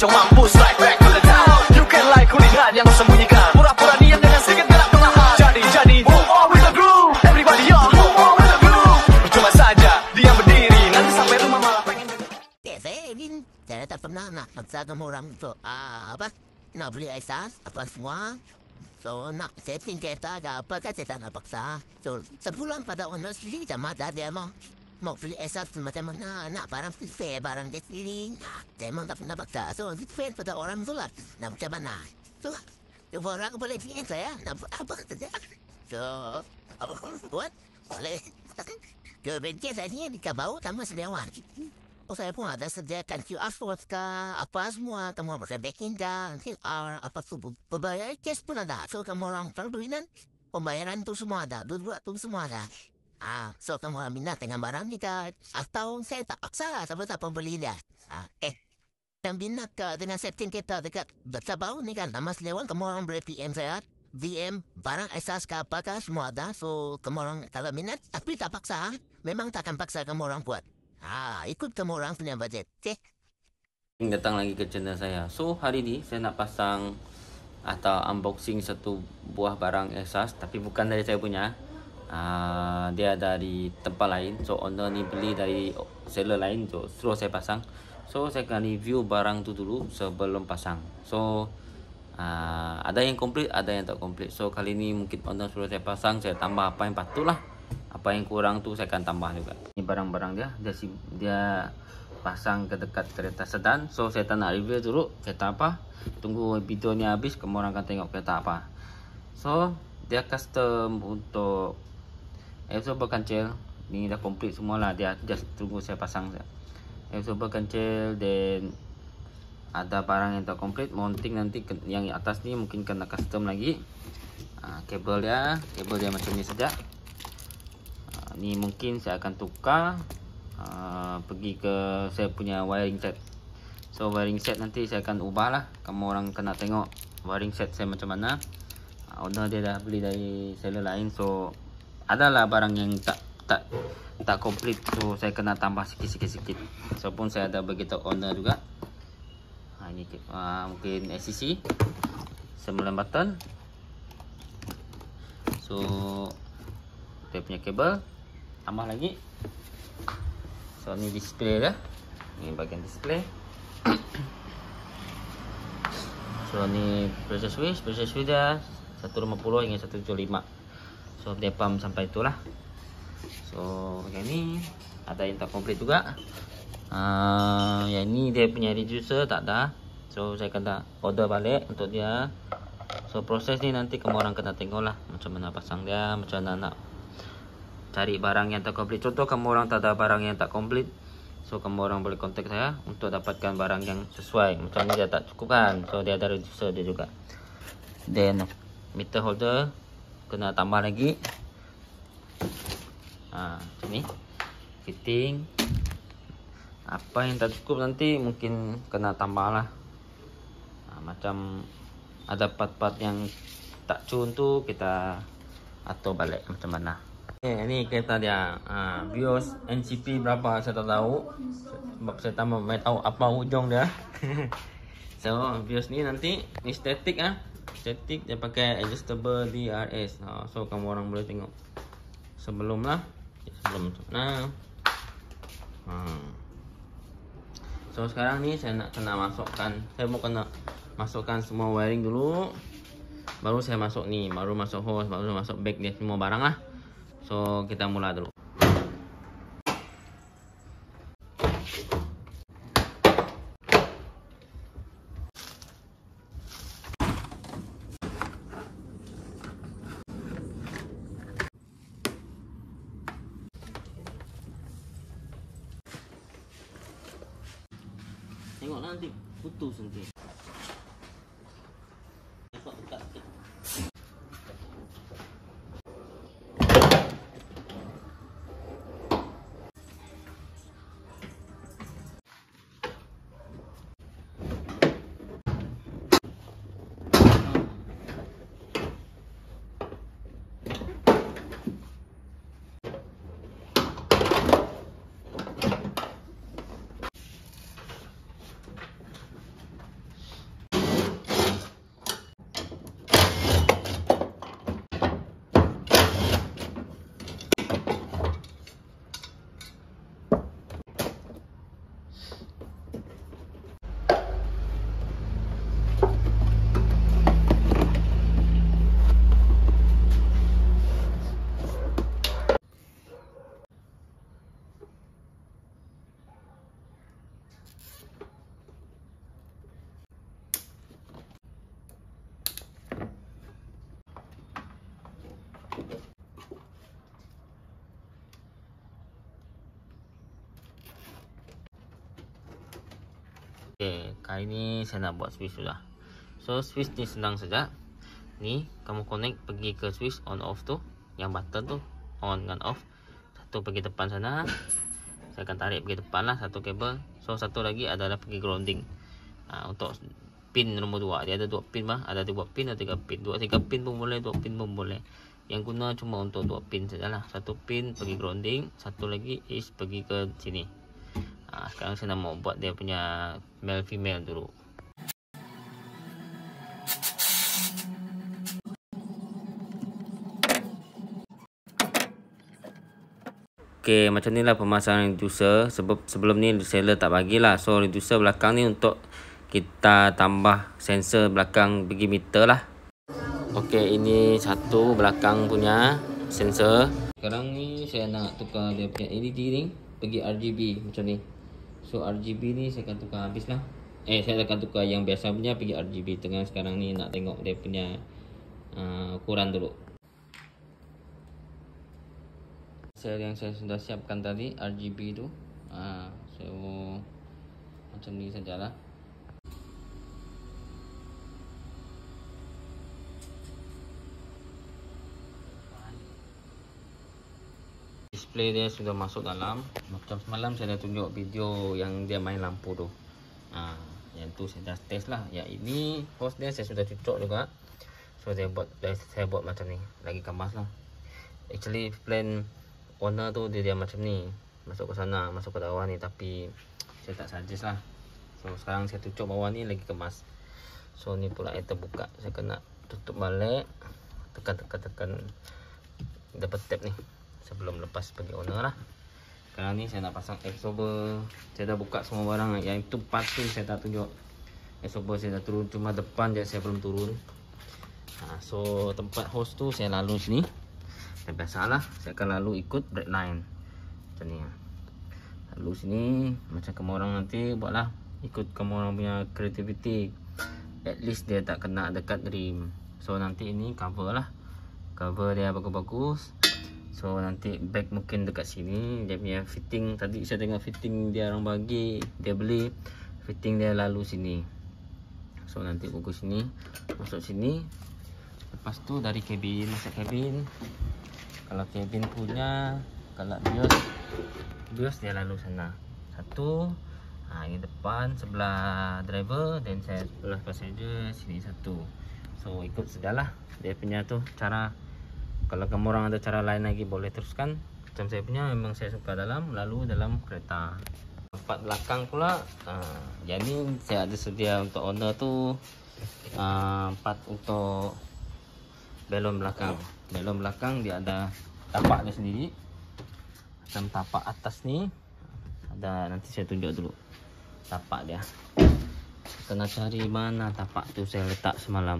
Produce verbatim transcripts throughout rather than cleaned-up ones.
pocong mampus. Right back to the town. You can like kuningan yang sembunyikan. Pura-pura diam dengan sikit gerak perlahan. Jadi-jadi move on with the groove. Everybody yo move on with the groove. Percuma saja diam berdiri, nanti sampai rumah malah pengen. Ya, saya ingin, saya tak pernah nak paksa kamu orang untuk ah, apa, nak beli esas, apa semua. So, nak setting kereta ke apa kan saya tak nak paksa. So, sebulan pada owner sendiri sama ada dia mau mau beli esas macam mana, nak barang fair, barang dia sendiri. Saya memang tak pernah paksa. So, fair pada orang tu lah, nak macam mana. So, orang boleh pilih saya, nak buat apa saja. So, apa buat, boleh. Kebencian saya ni di Kabau sama Sedewan. Oh, saya pun ada sediakan Q R code ke apa semua, kamu bisa backing dan Q R apa tu pembayaran cash pun ada. So kamu orang perluinan pembayaran tu semua ada, dua tu semua ada. Ah, so kamu orang minat dengan barang kita atau saya tak paksa sebab tak pembeli dia. Ah, eh, yang minat ke dengan setting kita dekat Sabau ni kan, nama Selewan kamu orang boleh P M saya. V M barang esas ke apakah semua ada. So kamu orang kalau minat tapi tak paksa, memang takkan paksa kamu orang buat. Ah, ikut kamu orang punya budget, okay? Datang lagi ke channel saya. So, hari ni saya nak pasang atau unboxing satu buah barang esas, tapi bukan dari saya punya. Uh, dia dari tempat lain. So, owner ni beli dari seller lain. So, suruh saya pasang. So, saya akan review barang tu dulu sebelum pasang. So, uh, ada yang komplit, ada yang tak komplit. So, kali ni mungkin owner suruh saya pasang, saya tambah apa yang patut lah. Apa yang kurang tu saya akan tambah juga. Ini barang-barang dia, dia dia pasang ke dekat kereta sedan. So saya tak nak review dulu kereta apa. Tunggu video ni habis, kamu orang akan tengok kereta apa. So dia custom untuk absorber kancil. Ni dah komplit semua lah. Dia just tunggu saya pasang saja. Absorber kancil, dan ada barang yang tak komplit. Mounting nanti yang atas ni mungkin kena custom lagi. Ha, kabel dia, kabel dia macam ni saja. Ni mungkin saya akan tukar uh, pergi ke saya punya wiring set. So wiring set nanti saya akan ubah lah. Kamu orang kena tengok wiring set saya macam mana. uh, Owner dia dah beli dari seller lain. So adalah barang yang tak tak tak komplit. So saya kena tambah sikit-sikit-sikit. So pun saya ada beritahu owner juga. ha, Ini uh, mungkin A C C sembilan button. So dia punya kabel tambah lagi. So ni display dia. Ni bagian display. So ni pressure switch, pressure switch dia seratus lima puluh hingga seratus tujuh puluh lima. So dia pump sampai itulah. So yang ni ada yang tak komplit juga. Uh, yang ni dia punya reducer tak ada. So saya kena order balik untuk dia. So proses ni nanti kamu orang kena tengok lah macam mana pasang dia, macam mana nak cari barang yang tak komplit. Contoh kamu orang tak ada barang yang tak komplit, so kamu orang boleh kontak saya untuk dapatkan barang yang sesuai. Macam ni dia tak cukup kan, so dia ada reducer dia juga. Then meter holder kena tambah lagi. Ha, macam ni fitting. Apa yang tak cukup nanti mungkin kena tambah lah. Ha, macam ada part-part yang tak cun tu kita atur balik macam mana. Eh, ini kereta dia. Ha, BIOS N C P berapa saya tak tahu. Sebab saya tak mau tahu apa ujung dia. So BIOS ni nanti ni static ah. Static dia pakai adjustable D R S. Ha, so kamu orang boleh tengok sebelum lah. Sebelum nah. Ha. So sekarang ni saya nak kena masukkan. Saya mau kena masukkan semua wiring dulu. Baru saya masuk ni, baru masuk hose, baru masuk back dia semua barang lah. So kita mula dulu. Tengok nanti putus nanti. Okay, kali ni saya nak buat switch sudah. So switch ni senang saja. Ni kamu connect pergi ke switch on off tu, yang button tu on dengan off. Satu pergi depan sana. Saya akan tarik pergi depan lah satu kabel. So satu lagi adalah pergi grounding. Ha, untuk pin nombor dua, dia ada dua pin mah, ada dua pin atau tiga pin. Dua tiga pin pun boleh, dua pin pun boleh. Yang guna cuma untuk dua pin sajalah. Satu pin pergi grounding, satu lagi is pergi ke sini. Ha, sekarang saya nak mau buat dia punya male female dulu. Okey, macam inilah pemasangan reducer. Sebab sebelum ni reseller tak bagilah. So reducer belakang ni untuk kita tambah sensor belakang pergi meter lah. Okey, ini satu belakang punya sensor. Sekarang ni saya nak tukar dia punya L E D ni pergi R G B macam ni. So R G B ni saya akan tukar habis lah. Eh saya akan tukar yang biasa punya pergi R G B. Tengah sekarang ni nak tengok dia punya uh, ukuran dulu. Sel yang saya sudah siapkan tadi R G B tu. Uh, so macam ni sajalah. Display dia sudah masuk dalam. Macam semalam saya dah tunjuk video yang dia main lampu tu. Ha, yang tu saya dah test lah. Yang ini hose dia saya sudah cucuk juga. So saya buat saya buat macam ni. Lagi kemas lah. Actually plan owner tu dia, dia macam ni. Masuk ke sana, masuk ke bawah ni. Tapi saya tak suggest lah. So sekarang saya tutup bawah ni lagi kemas. So ni pula yang terbuka. Saya kena tutup balik. Tekan-tekan-tekan. Dapat tap ni. Sebelum lepas pergi owner lah. Sekarang ni saya nak pasang absorber. Saya dah buka semua barang. Yang itu part tu saya tak tunjuk. Absorber saya dah turun. Cuma depan je saya belum turun. Ha, so tempat hose tu saya lalu sini. Dan biasalah saya akan lalu ikut break line. Macam ni. Lalu sini. Macam kamu orang nanti buatlah. Ikut kamu orang punya creativity. At least dia tak kena dekat rim. So nanti ini cover lah. Cover dia bagus-bagus. So nanti bag mungkin dekat sini. Dia punya fitting tadi saya tengok fitting dia orang bagi, dia beli fitting dia lalu sini. So nanti buku sini, masuk sini. Lepas tu dari kabin, masuk kabin. Kalau kabin punya, kalau bios, bios dia lalu sana. Satu, ha, ini depan sebelah driver, dan saya sebelah passenger sini satu. So ikut sejalah dia punya tu cara. Kalau kamu orang ada cara lain lagi boleh teruskan. Macam saya punya memang saya suka dalam, lalu dalam kereta. Tempat belakang pula, uh, jadi saya ada sedia untuk owner tu uh, part untuk belon belakang. Belon belakang dia ada tapak dia sendiri. Macam tapak atas ni ada, nanti saya tunjuk dulu tapak dia. Kena cari mana tapak tu saya letak semalam.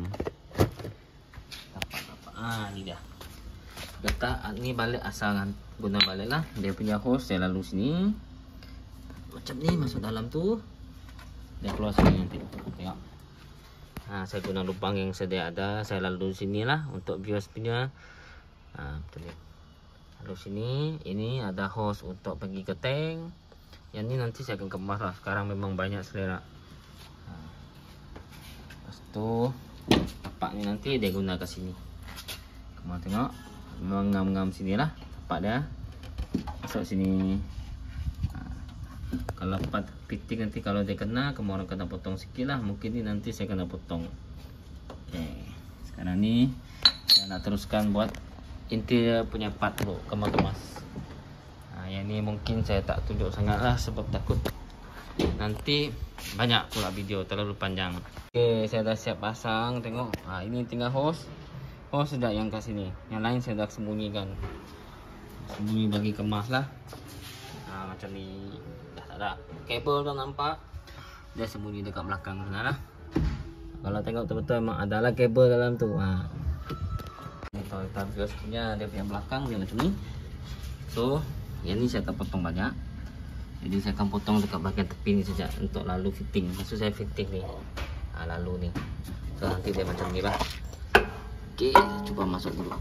Tapak-tapak, ah ni dia. Letak ni balik asalkan guna balik lah. Dia punya hose saya lalu sini. Macam ni masuk dalam tu. Dia keluar sini nanti. Tengok. Ha, saya guna lubang yang sedia ada. Saya lalu sini lah untuk bios punya. Ha, betul ni. Lalu sini. Ini ada hose untuk pergi ke tank. Yang ni nanti saya akan kemas lah. Sekarang memang banyak selera. Ha. Lepas tu tapak ni nanti dia guna ke sini. Kamu tengok. Memang ngam-ngam sini lah tapak dia. Masuk sini. Ha. Kalau part fitting nanti kalau dia kena, kamu orang kena potong sikit lah. Mungkin ni nanti saya kena potong. Okay. Sekarang ni saya nak teruskan buat interior punya part dulu. Kemas-kemas. Ha, yang ni mungkin saya tak tunjuk sangat lah sebab takut nanti banyak pula video terlalu panjang. Okay, saya dah siap pasang. Tengok. Ha, ini tinggal hose. Oh sudah yang kat sini. Yang lain saya dah sembunyikan. Sembunyi bagi kemas lah. Ha, macam ni. Dah tak ada. Kabel dah nampak. Dia sembunyi dekat belakang sana lah. Kalau tengok betul-betul memang ada lah kabel dalam tu. Ha. Ini Toyota Vios punya. Dia punya belakang dia macam ni. So yang ni saya tak potong banyak. Jadi saya akan potong dekat bahagian tepi ni saja. Untuk lalu fitting. Maksud saya fitting ni. Ha, lalu ni. So nanti dia macam ni lah. Okey, cuba masuk dulu.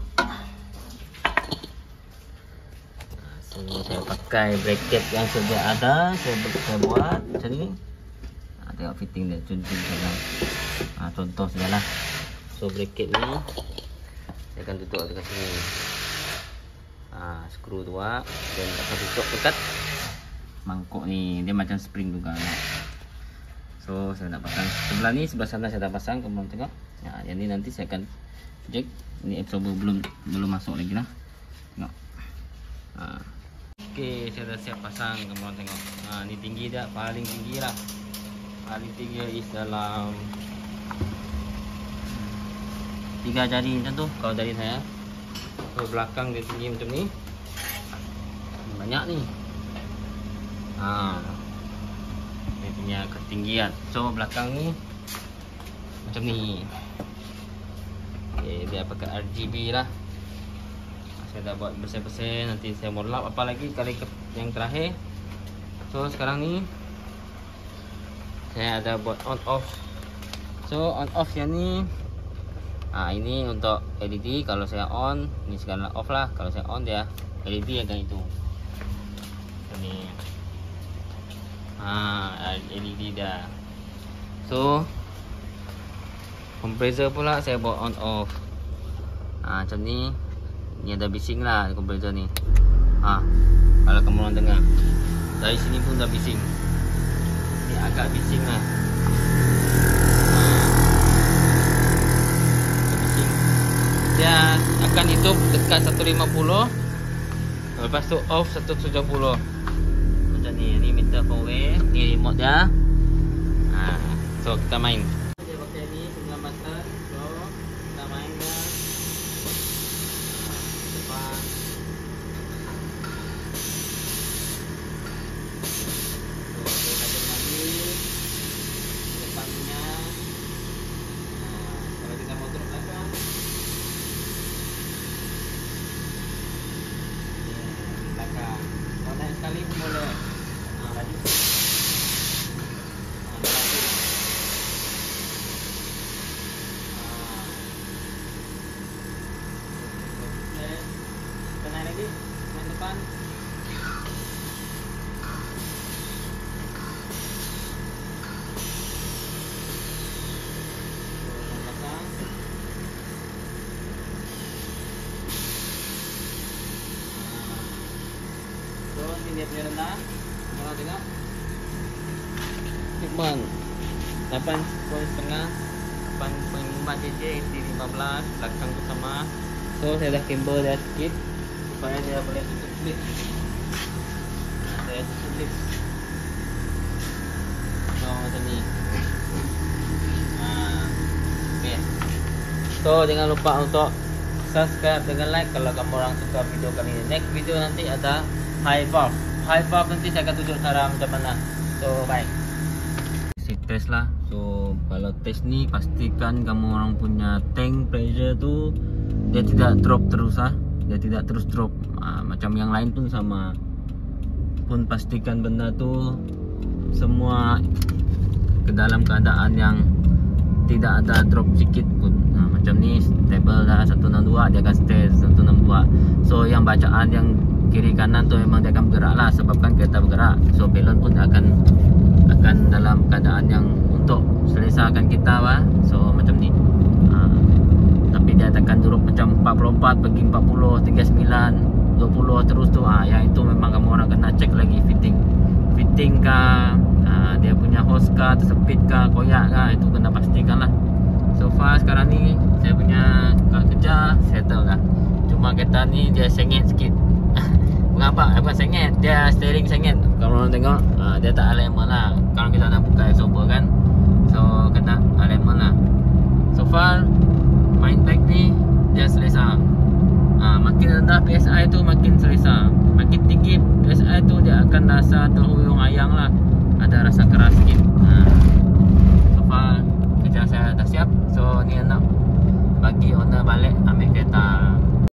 Sini saya pakai bracket yang sedia ada. Saya, saya buat macam ni. tengok fitting dia, cun-cun saja. Ah, contoh sajalah. So bracket ni saya akan tutup dekat sini. Ah, skru dua dan akan tutup dekat mangkuk ni. Dia macam spring juga. So saya nak pasang sebelah ni, sebelah sana saya dah pasang, kamu tengok. Ya, yang ni nanti saya akan jack. Ni absorber belum belum masuk lagi lah. Tengok. Ah. Okey, saya dah siap pasang, kamu tengok. Ah, ni tinggi dah, paling tinggi lah. Paling tinggi is dalam tiga jari macam tu kalau dari saya. So belakang dia tinggi macam ni. Banyak ni. Ah. Dia punya ketinggian. So belakang ni macam ni. Okay, dia pakai R G B lah. Saya dah buat bersih-bersih. Nanti saya mau lap apa lagi kali ke yang terakhir. So sekarang ni saya ada buat on off. So on off yang ni, ah ini untuk L E D. Kalau saya on, ni sekarang off lah. Kalau saya on, dia L E D akan itu. So ni, ah L E D dah. So compressor pula saya buat on off. Ah macam ni. Ni ada bising lah compressor ni. Ah kalau kamu orang dengar, dari sini pun dah bising. Ni agak bising lah. Bising. Dia akan hidup dekat seratus lima puluh. Lepas tu off seratus tujuh puluh. Macam ni. Ni meter forward. Ni remote dia. Ha, so kita main. Dia pakai ni sembilan button. So kita main dia. Depan. Sekali pun boleh. Ha, lagi. Ha, lagi. Ha. Kita naik lagi. Main depan. Belakang. So, ini dia punya rendah. Kalau tengok Hikman lapan koma lima, lapan koma lima cc, isi lima belas. Belakang tu sama. So, saya dah camber dia sikit supaya dia boleh tutup split. Nah, saya tutup split. So, macam ni. Nah, okay. So, jangan lupa untuk subscribe dengan like kalau kamu orang suka video kali ini. Next video nanti ada high valve. High valve nanti saya akan tunjuk cara macam mana. So bye. Si test lah. So kalau test ni pastikan kamu orang punya tank pressure tu dia tidak drop terus ah. Dia tidak terus drop. Ah, macam yang lain pun sama. Pun pastikan benda tu semua ke dalam keadaan yang tidak ada drop sedikit pun. Nah, macam ni stable dah seratus enam puluh dua, dia akan stay seratus enam puluh dua. So yang bacaan yang kiri kanan tu memang dia akan bergerak lah, sebabkan kereta bergerak. So balon pun akan akan dalam keadaan yang untuk selesakan kita lah. So macam ni. Ha. Tapi dia akan drop macam empat puluh empat pergi empat puluh, tiga puluh sembilan, dua puluh terus tu. Ha. Yang itu memang kamu orang kena cek lagi fitting. Fitting kah, ha, dia punya hose kah, tersepit kah, koyak kah, itu kena pastikan lah. So far sekarang ni saya punya kerja settle lah. Cuma kereta ni dia sengit sikit. Mengapa? Bukan sengit, dia steering sengit. Kalau orang tengok, uh, dia tak alignment lah. Kalau kita nak buka absorber kan, so kena alignment lah. So far main bike ni dia selesa. uh, Makin rendah P S I tu makin selesa. Makin tinggi P S I tu dia akan rasa terhuyung ayang lah. Ada rasa keras sikit. uh, So far kerja saya dah siap. So ni nak bagi owner balik ambil kereta